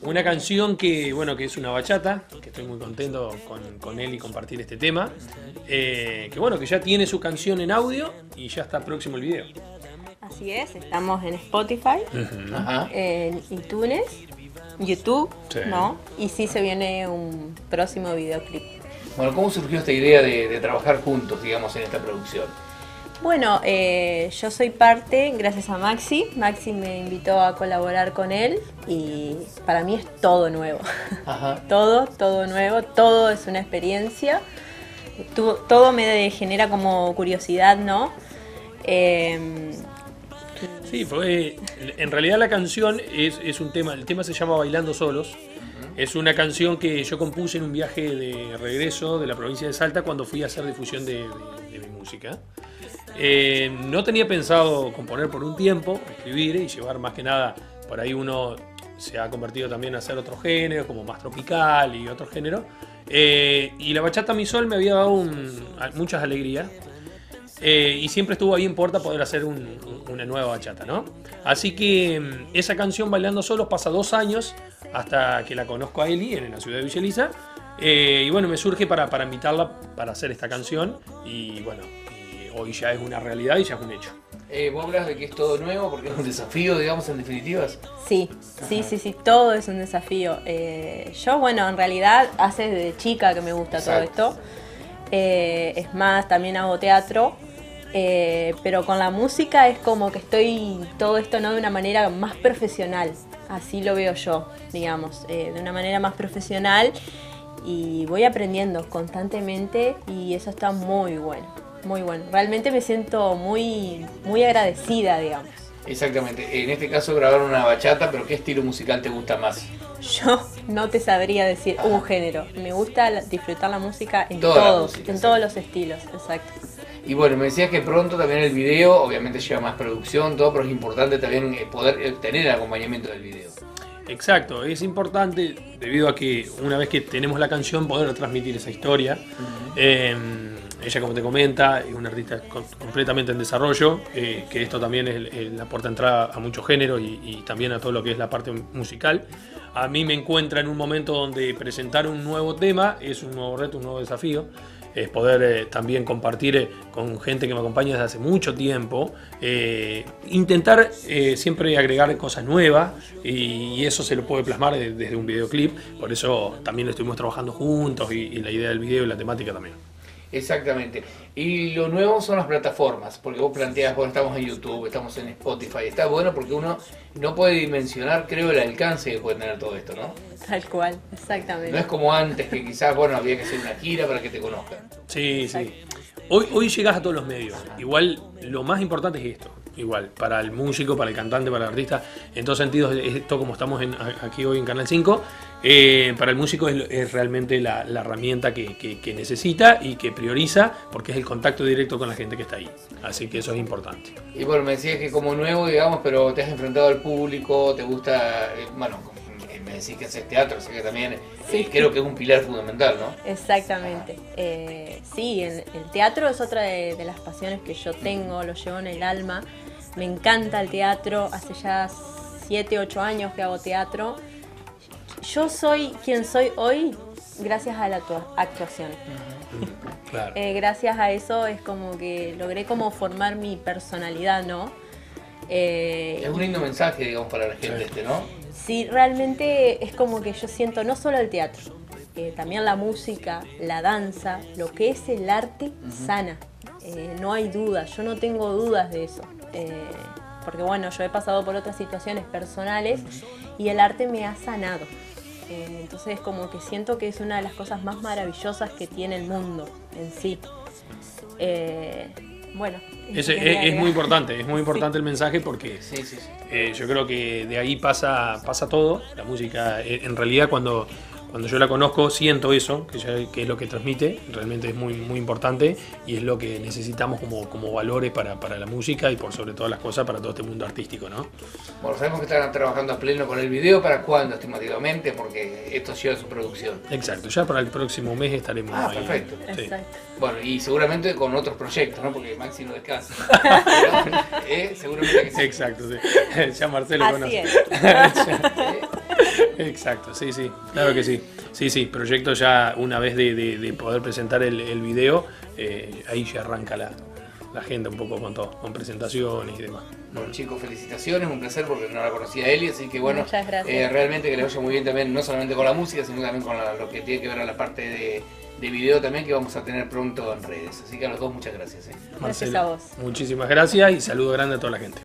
Una canción que, bueno, que es una bachata, que estoy muy contento con él y compartir este tema. Que bueno, que ya tiene su canción en audio y ya está próximo el video. Así es, estamos en Spotify, en iTunes, YouTube, Sí. ¿no? Y sí se viene un próximo videoclip. Bueno, ¿cómo surgió esta idea de trabajar juntos, digamos, en esta producción? Bueno, yo soy parte gracias a Maxi. Maxi me invitó a colaborar con él y para mí es todo nuevo. Ajá. Todo nuevo, todo es una experiencia. Todo me genera como curiosidad, ¿no? Sí, en realidad la canción es un tema, el tema se llama Bailando Solos. Es una canción que yo compuse en un viaje de regreso de la provincia de Salta cuando fui a hacer difusión de mi música. No tenía pensado componer por un tiempo, escribir y llevar más que nada, por ahí uno se ha convertido también a hacer otros géneros, como más tropical y otros géneros. Y la bachata Mi Sol me había dado muchas alegrías. Y siempre estuvo ahí en puerta poder hacer una nueva bachata, ¿no? Así que esa canción Bailando Solos pasa 2 años hasta que la conozco a Eli en la ciudad de Villa Elisa. Y bueno, me surge para invitarla para hacer esta canción. Y bueno, hoy ya es una realidad y ya es un hecho. Vos hablas de que es todo nuevo porque es un desafío, digamos, en definitivas. Sí, todo es un desafío. Yo, bueno, en realidad hace desde chica que me gusta todo esto. Es más, también hago teatro. Pero con la música es como que estoy todo esto, ¿no?, de una manera más profesional, así lo veo yo, digamos, de una manera más profesional y voy aprendiendo constantemente y eso está muy bueno, realmente me siento muy agradecida, digamos. Exactamente, en este caso grabaron una bachata, pero ¿qué estilo musical te gusta más? Yo no te sabría decir un género, me gusta disfrutar la música en música, todos los estilos, exacto. Y bueno, me decías que pronto también el video, obviamente lleva más producción, todo, pero es importante también poder tener el acompañamiento del video. Exacto, es importante debido a que una vez que tenemos la canción poder transmitir esa historia. Ella, como te comenta, es una artista completamente en desarrollo, que esto también es la puerta de entrada a muchos géneros y también a todo lo que es la parte musical. A mí me encuentra en un momento donde presentar un nuevo tema es un nuevo reto, un nuevo desafío. Es poder también compartir con gente que me acompaña desde hace mucho tiempo, intentar siempre agregar cosas nuevas y eso se lo puede plasmar desde un videoclip, por eso también lo estuvimos trabajando juntos y la idea del video y la temática también. Exactamente. Y lo nuevo son las plataformas, porque vos planteas, bueno, estamos en YouTube, estamos en Spotify, está bueno porque uno no puede dimensionar, creo, el alcance que puede tener todo esto, ¿no? Tal cual, exactamente. No es como antes, que quizás, bueno, había que hacer una gira para que te conozcan. Sí, sí. Hoy llegás a todos los medios. Igual, lo más importante es esto. Igual, para el músico, para el cantante, para el artista, en todos sentidos, esto como estamos aquí hoy en Canal 5, para el músico es realmente la herramienta que necesita y que prioriza, porque es el contacto directo con la gente que está ahí. Así que eso es importante. Y bueno, me decías que como nuevo, digamos, pero te has enfrentado al público, te gusta, bueno, me decís que haces teatro, así que también creo que es un pilar fundamental, ¿no? Exactamente. Sí, el teatro es otra de las pasiones que yo tengo, lo llevo en el alma. Me encanta el teatro, hace ya 7, 8 años que hago teatro. Yo soy quien soy hoy gracias a la actuación. Claro. Gracias a eso es como que logré como formar mi personalidad, ¿no? Es un lindo mensaje, digamos, para la gente, ¿no? Sí, realmente es como que yo siento no solo el teatro, también la música, la danza, lo que es el arte sana. No hay dudas, yo no tengo dudas de eso. Porque bueno, yo he pasado por otras situaciones personales y el arte me ha sanado. Entonces como que siento que es una de las cosas más maravillosas que tiene el mundo en sí. Bueno, Es muy importante el mensaje porque yo creo que de ahí pasa todo. La música, en realidad cuando yo la conozco siento eso, que es lo que transmite, realmente es muy importante y es lo que necesitamos como valores para la música y por sobre todas las cosas para todo este mundo artístico, ¿no? Bueno, sabemos que están trabajando a pleno con el video, ¿para cuándo estimativamente? Porque esto lleva su producción. Exacto, ya para el próximo mes estaremos ahí. Perfecto. Sí. Exacto. Bueno, y seguramente con otros proyectos, ¿no? Porque Maxi no descansa. Pero, seguramente que sí. Exacto, sí. Ya Marcelo Así conoce. es. Exacto, sí, sí, claro que sí. Sí, sí, proyecto ya una vez de poder presentar el video, ahí ya arranca la agenda un poco con todo, con presentaciones y demás. Bueno, chicos, felicitaciones, un placer porque no la conocía a Eli, así que bueno, muchas gracias. Realmente que le vaya muy bien también, no solamente con la música, sino también con lo que tiene que ver a la parte de video también, que vamos a tener pronto en redes. Así que a los dos muchas gracias. Gracias a vos. Muchísimas gracias y saludo grande a toda la gente.